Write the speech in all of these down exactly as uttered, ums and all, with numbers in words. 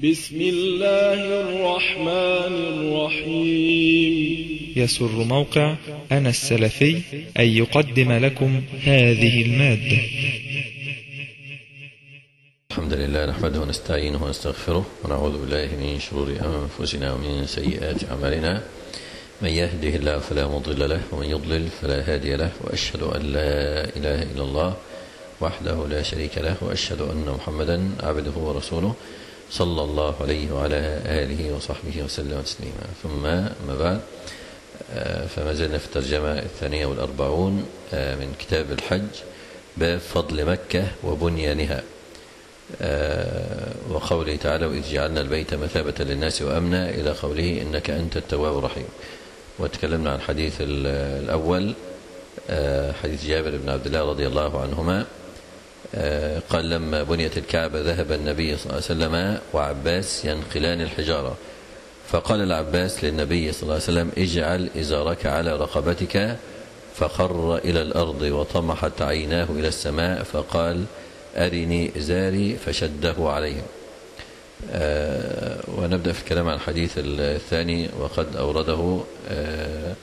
بسم الله الرحمن الرحيم. يسر موقع أنا السلفي أن يقدم لكم هذه المادة. الحمد لله نحمده ونستعينه ونستغفره ونعوذ بالله من شرور أنفسنا ومن سيئات أعمالنا. من يهده الله فلا مضل له ومن يضلل فلا هادي له، وأشهد أن لا إله إلا الله وحده لا شريك له، وأشهد أن محمدا عبده ورسوله صلى الله عليه وعلى آله وصحبه وسلم تسليما. ثم ما بعد، فما زلنا في الترجمة الثانية والأربعون من كتاب الحج، باب فضل مكة وبنيانها، وقوله تعالى: وإذ جعلنا البيت مثابة للناس وأمنا، إلى قوله إنك أنت التواب الرحيم. وتكلمنا عن الحديث الأول، حديث جابر بن عبد الله رضي الله عنهما، قال: لما بنيت الكعبة ذهب النبي صلى الله عليه وسلم وعباس ينقلان الحجارة، فقال العباس للنبي صلى الله عليه وسلم: اجعل إزارك على رقبتك، فخر إلى الأرض وطمحت عيناه إلى السماء، فقال: أرني إزاري، فشده عليهم. آه ونبدأ في الكلام عن الحديث الثاني، وقد أورده آه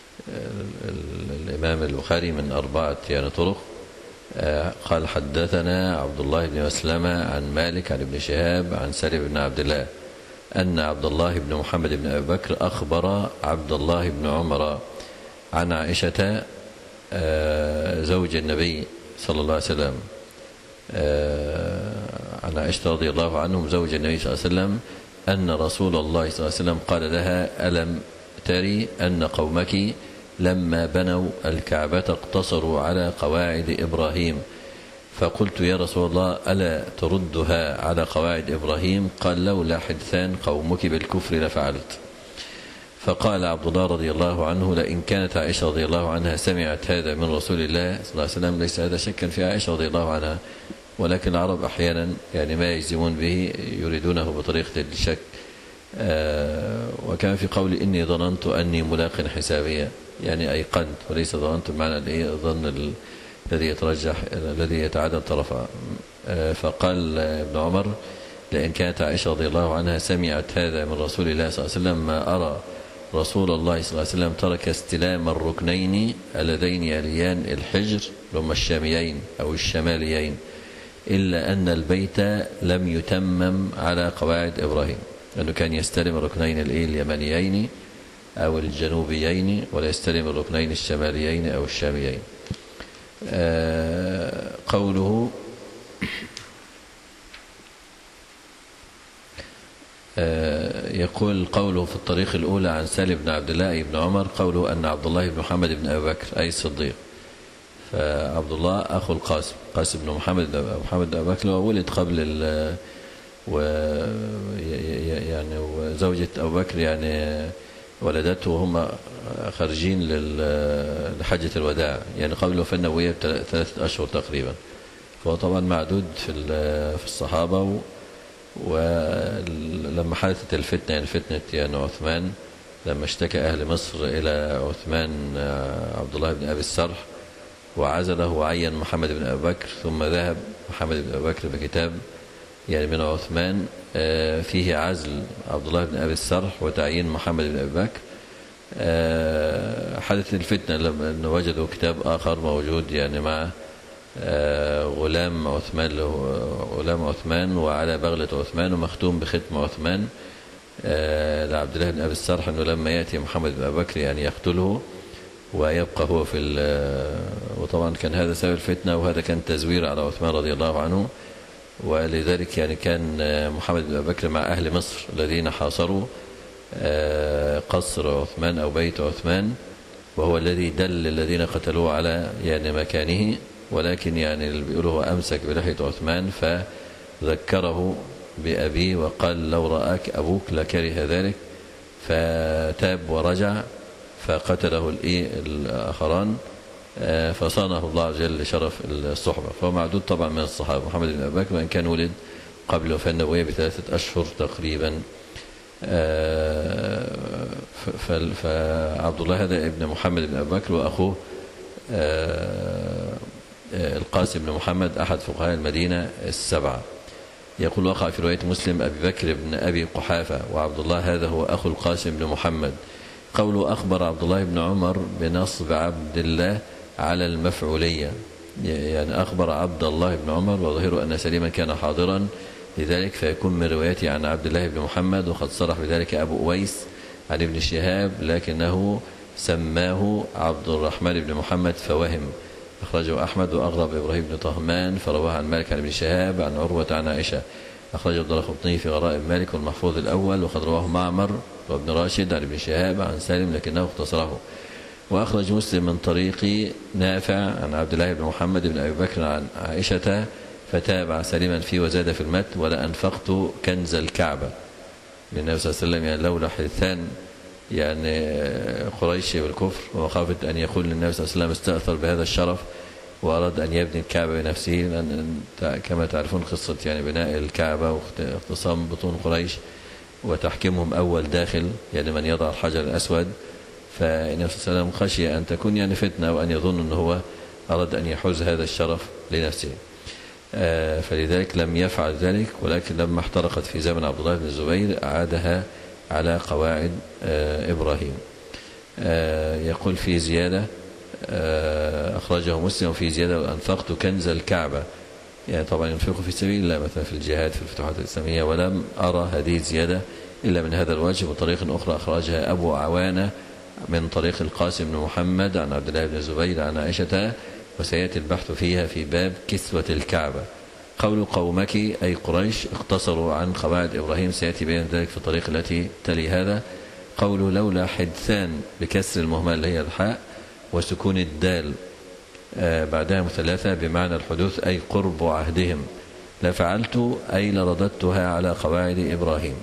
الإمام البخاري من أربعة يعني طرق. آه قال: حدثنا عبد الله بن مسلمة عن مالك عن ابن شهاب عن سالم بن عبد الله أن عبد الله بن محمد بن أبي بكر أخبر عبد الله بن عمر عن عائشة آه زوج النبي صلى الله عليه وسلم، آه عن عائشة رضي الله عنهم زوج النبي صلى الله عليه وسلم، أن رسول الله صلى الله عليه وسلم قال لها: ألم تري أن قومك لما بنوا الكعبة اقتصروا على قواعد إبراهيم؟ فقلت: يا رسول الله، ألا تردها على قواعد إبراهيم؟ قال: لولا حدثان قومك بالكفر لفعلت. فقال عبد الله رضي الله عنه: لئن كانت عائشة رضي الله عنها سمعت هذا من رسول الله صلى الله عليه وسلم، ليس هذا شكا في عائشة رضي الله عنها، ولكن العرب أحيانا يعني ما يجزمون به يريدونه بطريقة الشك. آه وكان في قول: إني ظننت أني ملاق حسابية، يعني أيقنت، وليس ظننت بمعنى الظن الذي يترجح الذي يتعادل طرفا. آه فقال ابن عمر: لأن كانت عائشة رضي الله عنها سمعت هذا من رسول الله صلى الله عليه وسلم، ما أرى رسول الله صلى الله عليه وسلم ترك استلام الركنين اللذين يليان الحجر لهم الشاميين أو الشماليين، إلا أن البيت لم يتمم على قواعد إبراهيم، لأنه كان يستلم الركنين اليمانيين أو الجنوبيين، ولا يستلم الركنين الشماليين أو الشاميين. آه قوله آه يقول قوله في الطريق الأولى عن سالم بن عبد الله بن عمر، قوله أن عبد الله بن محمد بن أبي بكر أي الصديق، فعبد الله أخو القاسم، قاسم بن محمد بن محمد بن أبي بكر، وولد قبل ال و يعني وزوجة أبو بكر يعني ولدته وهم خارجين لحجة الوداع، يعني قبل الوفاة النبوية بثلاثة أشهر تقريبا. فهو طبعا معدود في في الصحابة. ولما حدثت الفتنة يعني فتنة يعني عثمان، لما اشتكى أهل مصر إلى عثمان عبد الله بن أبي السرح وعزله وعين محمد بن أبي بكر، ثم ذهب محمد بن أبي بكر بكتاب يعني من عثمان فيه عزل عبد الله بن أبي السرح وتعيين محمد بن أبي بكر. حدثت الفتنة لما وجدوا كتاب آخر موجود يعني مع غلام عثمان له غلام عثمان وعلى بغلة عثمان ومختوم بختم عثمان لعبد الله بن أبي السرح، أنه لما يأتي محمد بن أبي بكر يعني يقتله ويبقى هو في. وطبعا كان هذا سبب الفتنة، وهذا كان تزوير على عثمان رضي الله عنه. ولذلك يعني كان محمد بن أبي بكر مع أهل مصر الذين حاصروا قصر عثمان أو بيت عثمان، وهو الذي دل الذين قتلوه على يعني مكانه، ولكن يعني اللي بيقولوا هو أمسك بلحية عثمان فذكره بأبيه وقال: لو رآك أبوك لكره ذلك، فتاب ورجع فقتله الآخران، فصانه الله عز وجل لشرف الصحبة. فهو معدود طبعا من الصحابة محمد بن أبي بكر، وإن كان ولد قبل الوفاة النبوية بثلاثة أشهر تقريبا. فعبد الله هذا ابن محمد بن أبي بكر، وأخوه القاسم بن محمد أحد فقهاء المدينة السبعة. يقول وقع في رواية مسلم أبي بكر بن أبي قحافة وعبد الله هذا هو أخو القاسم بن محمد. قوله أخبر عبد الله بن عمر بنصب عبد الله على المفعولية، يعني أخبر عبد الله بن عمر وظهر أن سليما كان حاضرا لذلك فيكون من روايته عن عبد الله بن محمد، وقد صرح بذلك أبو أويس عن ابن شهاب لكنه سماه عبد الرحمن بن محمد فوهم. أخرجه أحمد وأغرب إبراهيم بن طهمان فرواه عن مالك عن ابن شهاب عن عروة عن عائشة. أخرجه الدارقطني في غرائب مالك والمحفوظ الأول، وقد رواه معمر وابن راشد عن ابن شهاب عن سالم لكنه اختصره. وأخرج مسلم من طريق نافع عن عبد الله بن محمد بن أبي بكر عن عائشة فتابع سالما فيه وزاد في المتن ولا أنفقت كنز الكعبة للنبي صلى الله عليه وسلم، يعني لولا حدثان يعني قريش والكفر وخافت أن يقول للنبي صلى الله عليه وسلم استأثر بهذا الشرف وأراد أن يبني الكعبة بنفسه، لأن كما تعرفون قصة يعني بناء الكعبة واختصام بطون قريش وتحكيمهم أول داخل يعني من يضع الحجر الأسود، فالنبي صلى الله عليه وسلم خشي أن تكون يعني فتنة وأن يظن أنه هو أراد أن يحوز هذا الشرف لنفسه، فلذلك لم يفعل ذلك. ولكن لما احترقت في زمن عبد الله بن الزبير أعادها على قواعد إبراهيم. يقول في زيادة أخرجه مسلم في زيادة وأنفقت كنز الكعبة، يعني طبعا ينفق في سبيل الله مثلا في الجهاد في الفتوحات الإسلامية، ولم أرى هذه الزيادة إلا من هذا الوجه. وطريق أخرى أخرجها أبو عوانة من طريق القاسم بن محمد عن عبد الله بن الزبير عن عائشة، وسيأتي البحث فيها في باب كسوة الكعبة. قول قومك أي قريش اقتصروا عن قواعد إبراهيم، سيأتي بين ذلك في الطريق التي تلي هذا. قوله لولا حدثان بكسر المهمل اللي هي الحاء وسكون الدال آه بعدها مثلثة بمعنى الحدوث أي قرب عهدهم، لفعلت أي لرددتها على قواعد إبراهيم.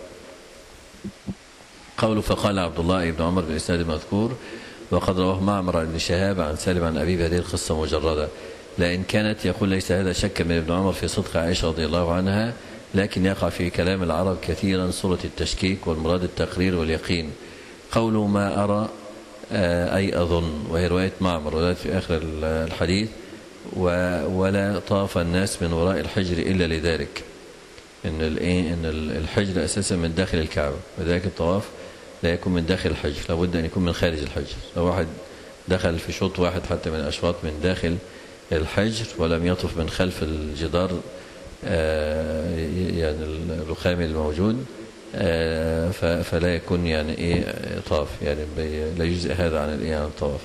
قوله فقال عبد الله بن عمر بالإسناد المذكور وقد رواه معمر عن ابن شهاب عن سالم عن أبي هذه القصة مجردة، لأن كانت يقول ليس هذا شك من ابن عمر في صدق عائشة رضي الله عنها، لكن يقع في كلام العرب كثيرا صورة التشكيك والمراد التقرير واليقين. قوله ما أرى أي أظن، وهي رواية معمر وذلك في آخر الحديث، ولا طاف الناس من وراء الحجر إلا لذلك، إن إن الحجر أساسا من داخل الكعبة، وذلك الطواف لا يكون من داخل الحجر، لابد أن يكون من خارج الحجر. لو واحد دخل في شوط واحد حتى من الأشواط من داخل الحجر ولم يطف من خلف الجدار يعني الرخامي الموجود فلا يكون يعني ايه طاف، يعني لا يجزئ هذا عن الايه عن الطواف.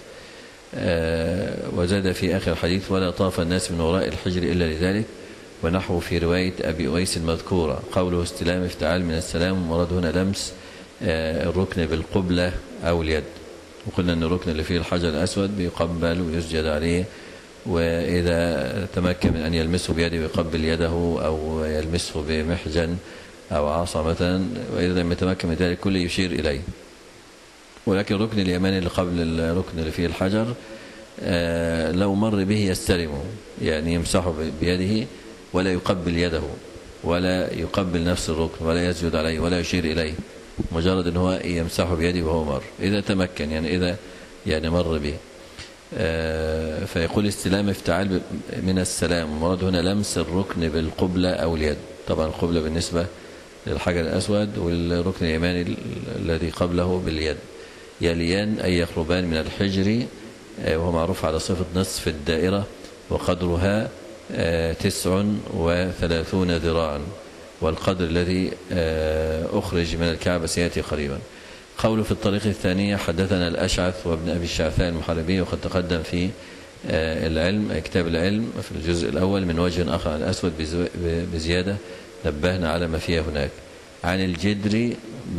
وزاد في آخر الحديث ولا طاف الناس من وراء الحجر إلا لذلك، ونحو في رواية أبي أويس المذكورة. قوله استلام افتعال من السلام، المراد هنا لمس الركن بالقبلة أو اليد، وقلنا أن الركن اللي فيه الحجر الأسود بيقبل ويسجد عليه، وإذا تمكن من أن يلمسه بيده ويقبل يده أو يلمسه بمحجن أو عصا مثلا، وإذا لم يتمكن من ذلك كله يشير إليه. ولكن الركن اليماني اللي قبل الركن اللي فيه الحجر لو مر به يستلمه، يعني يمسحه بيده ولا يقبل يده ولا يقبل نفس الركن ولا يسجد عليه ولا يشير إليه، مجرد أن هو يمسحه بيده وهو مر إذا تمكن، يعني إذا يعني مر به. فيقول استلام افتعال من السلام، المراد هنا لمس الركن بالقبلة أو اليد، طبعا القبلة بالنسبة للحجر الأسود، والركن اليماني الذي قبله باليد. يليان أي يقربان من الحجر، وهو معروف على صفة نصف الدائرة، وقدرها تسع وثلاثون ذراعا، والقدر الذي أخرج من الكعبة سيأتي قريبا. قوله في الطريق الثانية حدثنا الأشعث وابن أبي الشعثاء المحاربي، وقد تقدم في العلم كتاب العلم في الجزء الأول من وجه آخر عن الأسود بزيادة نبهنا على ما فيها هناك. عن الجدري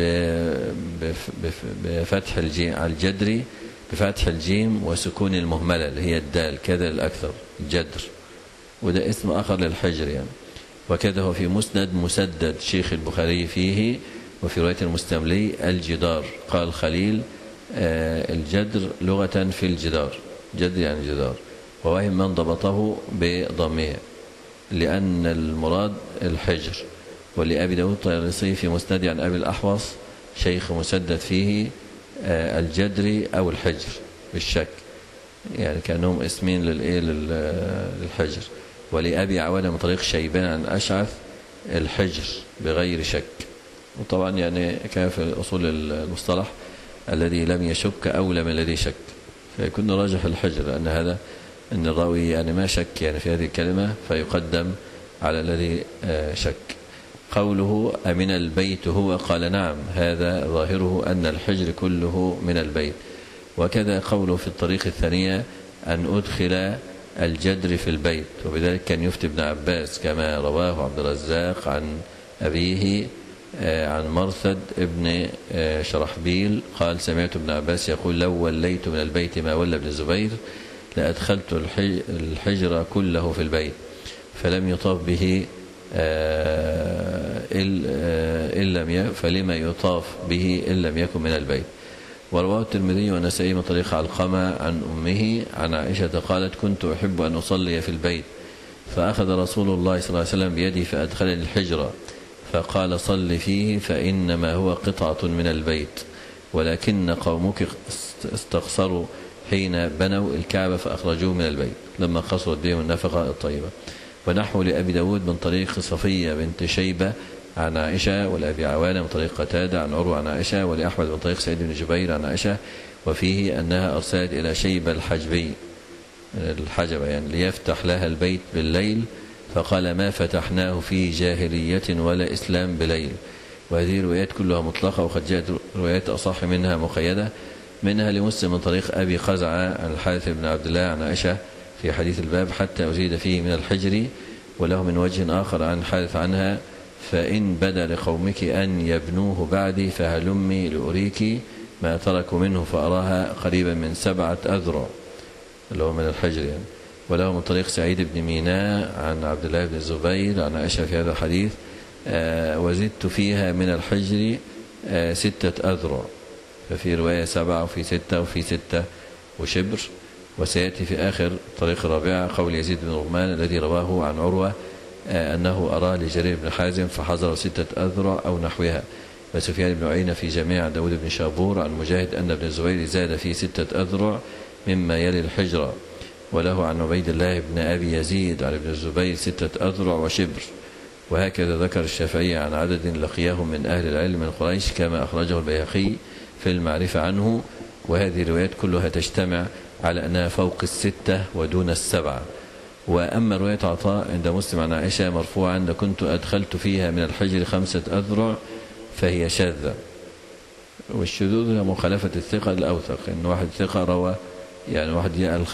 بفتح الجيم، على الجدري بفتح الجيم وسكون المهملة اللي هي الدال كذا الأكثر الجدر، وده اسم آخر للحجر يعني. وكذا هو في مسند مسدد شيخ البخاري فيه، وفي رواية المستملي الجدار. قال خليل الجدر لغة في الجدار، جدر يعني جدار، ووهم من ضبطه بضمه لأن المراد الحجر. ولأبي داود الطيالسي في مسند عن أبي الأحوص شيخ مسدد فيه الجدري أو الحجر بالشك، يعني كأنهم اسمين للحجر. ولأبي عوانة من طريق شيبان عن أشعث الحجر بغير شك. وطبعا يعني كان في أصول المصطلح الذي لم يشك أولى من الذي شك، فيكون راجح الحجر، لأن هذا أن الراوي يعني ما شك يعني في هذه الكلمة فيقدم على الذي شك. قوله أمن البيت هو، قال نعم، هذا ظاهره أن الحجر كله من البيت. وكذا قوله في الطريق الثانية أن أدخل الجدر في البيت، وبذلك كان يفتي ابن عباس كما رواه عبد الرزاق عن أبيه عن مرثد ابن شرحبيل قال سمعت ابن عباس يقول لو وليت من البيت ما ولى ابن الزبير لأدخلت الحجر كله في البيت فلم يطاف به إن لم فلما يطاف به إن لم يكن من البيت. ورواه الترمذي والنسائي من طريق علقمة عن أمه عن عائشة قالت كنت أحب أن أصلي في البيت فأخذ رسول الله صلى الله عليه وسلم بيدي فأدخلني الحجر فقال صل فيه فإنما هو قطعة من البيت ولكن قومك استقصروا حين بنوا الكعبة فأخرجوه من البيت لما قصرت بهم النفقة الطيبة. ونحو لأبي داود من طريق صفية بنت شيبة عن عائشة، ولأبي عوانة من طريق قتادة عن عروة عن عائشة، ولأحمد من طريق سعيد بن جبير عن عائشة، وفيه أنها أرسلت إلى شيبة الحجبي الحجبة يعني ليفتح لها البيت بالليل فقال ما فتحناه في جاهلية ولا إسلام بليل. وهذه الروايات كلها مطلقة، وقد جاءت روايات أصح منها مقيدة، منها لمسلم من طريق أبي خزعة عن الحارث بن عبد الله عن عائشة في حديث الباب حتى أزيد فيه من الحجر، وله من وجه آخر عن الحارث عنها فإن بدا لقومك أن يبنوه بعدي فهلمي لأريك ما تركوا منه فأراها قريبا من سبعة أذرع اللي هو من الحجر يعني. وله من طريق سعيد بن ميناء عن عبد الله بن الزبير عن عائشة في هذا الحديث آه وزدت فيها من الحجر آه ستة أذرع، ففي رواية سبعة وفي ستة وفي ستة وشبر. وسيأتي في آخر طريق الرابعة قول يزيد بن رغمان الذي رواه عن عروة آه أنه أرى لجرير بن حازم فحضر ستة أذرع أو نحوها. وسفيان بن عيينة في جميع داود بن شابور عن مجاهد أن ابن الزبير زاد في ستة أذرع مما يلي الحجرة. وله عن عبيد الله بن أبي يزيد عن ابن الزبير ستة أذرع وشبر. وهكذا ذكر الشافعي عن عدد لقياه من أهل العلم من قريش كما أخرجه البيهقي في المعرفة عنه. وهذه الروايات كلها تجتمع على أنها فوق الستة ودون السبعة. وأما رواية عطاء عند مسلم عن عائشة مرفوعا لكنت أدخلت فيها من الحجر خمسة أذرع فهي شاذة. والشذوذ هي مخالفة الثقة الأوثق، إن واحد ثقة روى يعني واحد يقال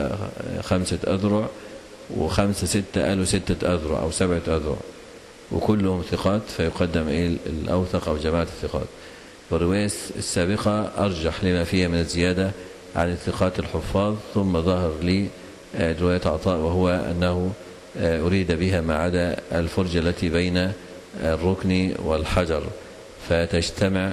خمسة أذرع وخمسة ستة قالوا ستة أذرع أو سبعة أذرع وكلهم ثقات فيقدم إيه الأوثق أو جماعة الثقات. والرواية السابقة أرجح لما فيها من الزيادة عن الثقات الحفاظ. ثم ظهر لي رواية عطاء وهو أنه أريد بها ما عدا الفرجة التي بين الركن والحجر فتجتمع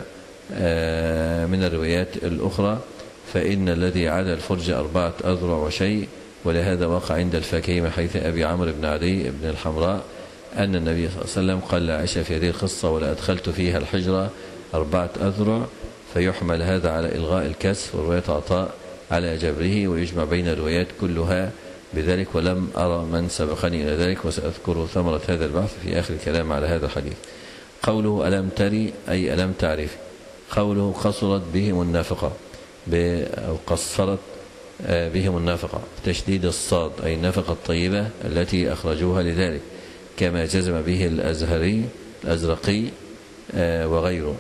من الروايات الأخرى. فإن الذي عدا الفرجة أربعة أذرع وشيء. ولهذا وقع عند الفاكهي من حيث أبي عمرو بن عدي بن الحمراء أن النبي صلى الله عليه وسلم قال لعائشة في هذه القصة ولا أدخلت فيها الحجرة أربعة أذرع، فيحمل هذا على إلغاء الكسر ورواية عطاء على جبره، ويجمع بين الروايات كلها بذلك. ولم أرى من سبقني إلى ذلك، وسأذكر ثمرة هذا البحث في آخر الكلام على هذا الحديث. قوله ألم تري أي ألم تعرف. قوله قصرت بهم النفقة أو قصرت بهم النفقة تشديد الصاد أي النفقة الطيبة التي أخرجوها لذلك كما جزم به الأزهري الأزرقي وغيره.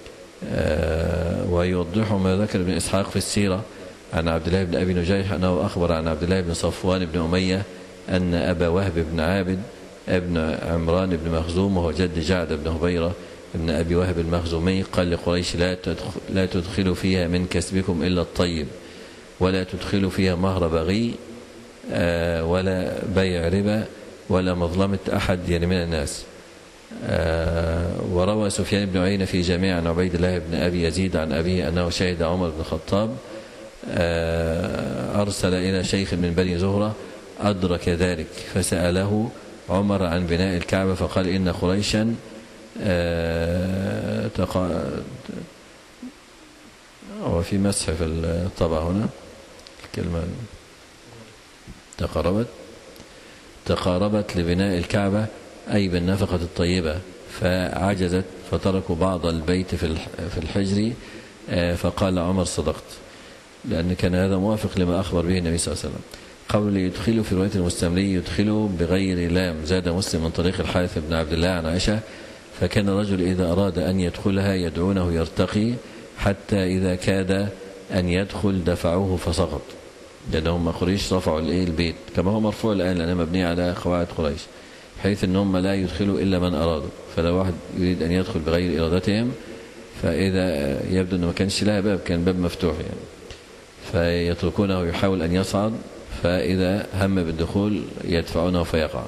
ويوضح ما ذكر ابن إسحاق في السيرة عن عبد الله بن أبي نجيح أنه أخبر عن عبد الله بن صفوان بن أمية أن أبا وهب بن عابد ابن عمران بن مخزوم وهو جد جعد بن هبيرة ابن أبي وهب المخزومي قال لقريش لا تدخل لا تدخلوا فيها من كسبكم إلا الطيب، ولا تدخلوا فيها مهر بغي ولا بيع ربا ولا مظلمة أحد يعني من الناس. وروى سفيان بن عيينة في جميع عن عبيد الله بن أبي يزيد عن أبيه أنه شهد عمر بن الخطاب أرسل إلى شيخ من بني زهرة أدرك ذلك فسأله عمر عن بناء الكعبة فقال إن قريشا تقا... وفي مسح في الطبع هنا كلمة تقاربت تقاربت لبناء الكعبة أي بالنفقة الطيبة، فعجزت فتركوا بعض البيت في الحجر، فقال عمر صدقت، لأن كان هذا موافق لما أخبر به النبي صلى الله عليه وسلم. قول يدخلوا في رواية المستملي يدخلوا بغير لام، زاد مسلم من طريق الحارث بن عبد الله عن عائشة، فكان الرجل إذا أراد أن يدخلها يدعونه يرتقي حتى إذا كاد أن يدخل دفعوه فسقط، لأنهم قريش رفعوا البيت كما هو مرفوع الآن لأنه مبني على قواعد قريش، حيث أنهم لا يدخلوا إلا من أرادوا. فلو واحد يريد أن يدخل بغير إرادتهم، فإذا يبدو أنه ما كانش لها باب، كان باب مفتوح يعني، فيتركونه يحاول أن يصعد، فإذا هم بالدخول يدفعونه فيقع.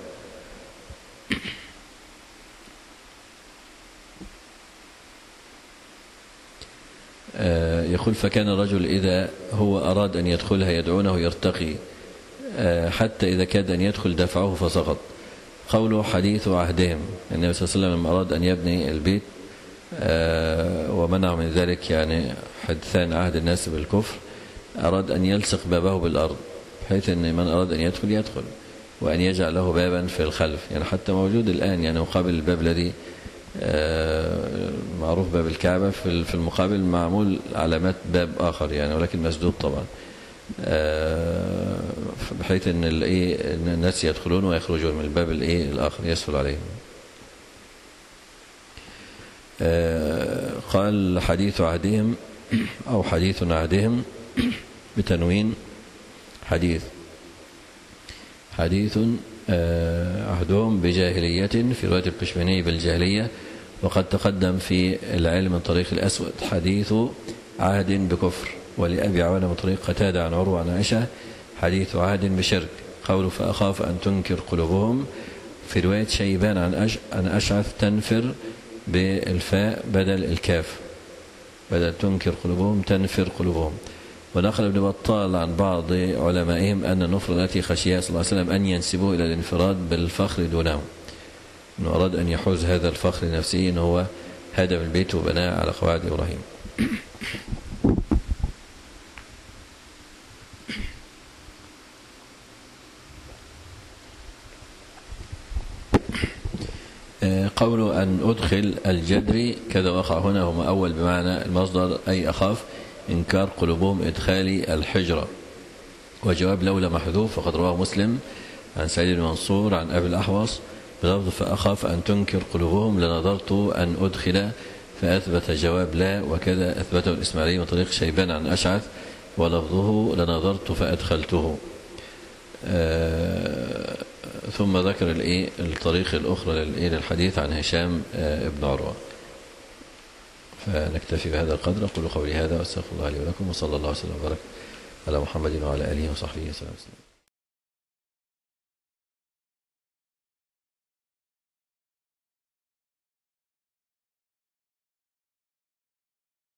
يقول فكان الرجل إذا هو أراد أن يدخلها يدعونه يرتقي حتى إذا كاد أن يدخل دفعه فسقط. قوله حديث عهدهم، النبي صلى الله عليه وسلم لما أراد أن يبني البيت ومنع من ذلك يعني حدثان عهد الناس بالكفر، أراد أن يلصق بابه بالأرض بحيث أن من أراد أن يدخل يدخل، وأن يجعل له بابا في الخلف، يعني حتى موجود الآن يعني مقابل الباب الذي معروف باب الكعبة، في المقابل معمول علامات باب آخر يعني ولكن مسدود طبعا، بحيث أن الناس يدخلون ويخرجون من الباب الآخر يسهل عليهم. قال حديث عهدهم أو حديث عهدهم بتنوين، حديث حديث عهدهم بجاهلية في رواية القشماني بالجاهلية، وقد تقدم في العلم من طريق الأسود حديث عهد بكفر، ولأبي عوانة من طريق قتادة عن عروة عن عائشة حديث عهد بشرك. قوله فأخاف أن تنكر قلوبهم في رواية شيبان عن أشعث تنفر بالفاء بدل الكاف، بدل تنكر قلوبهم تنفر قلوبهم. ونقل ابن بطال عن بعض علمائهم أن النفر التي خشيها صلى الله عليه وسلم أن ينسبوه إلى الانفراد بالفخر دونه، أنه أراد أن يحوز هذا الفخر لنفسه، أنه هو هدم البيت وبناه على قواعد إبراهيم. قوله أن أدخل الجدري كذا وقع هنا، هو أول بمعنى المصدر أي أخاف إنكار قلوبهم إدخال الحجرة، وجواب لولا محذوف، فقد رواه مسلم عن سعيد بن منصور عن أبي الأحوص بلفظ فأخاف أن تنكر قلوبهم لنظرت أن أدخل، فأثبت جواب لا، وكذا أثبته الإسماعيلي من طريق شيبان عن أشعث ولفظه لنظرت فأدخلته. آه ثم ذكر الطريق الأخرى للحديث عن هشام ابن عروة. فنكتفي بهذا القدر. أقول قولي هذا وأستغفر الله لي ولكم، وصلى الله وسلم وبارك على محمد وعلى آله وصحبه وسلم.